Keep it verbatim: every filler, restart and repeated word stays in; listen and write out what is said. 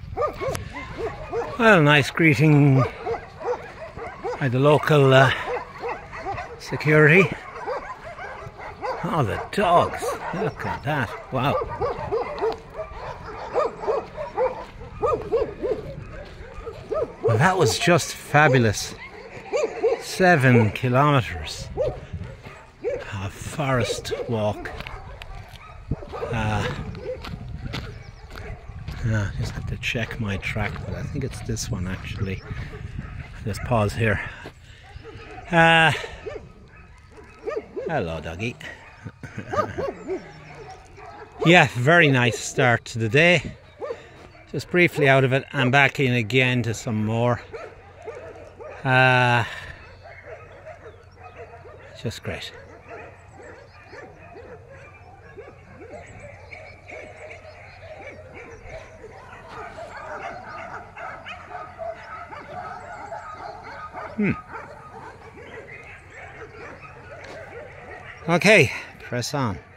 Well, nice greeting by the local uh, security. Oh, the dogs. Look at that. Wow. Well, that was just fabulous. Seven kilometers of forest walk. Uh, I just have to check my track, but I think it's this one actually. Just pause here. Uh, hello, doggy. Yeah, very nice start to the day. Just briefly out of it and back in again to some more. Uh, just great. Hmm. Okay, press on.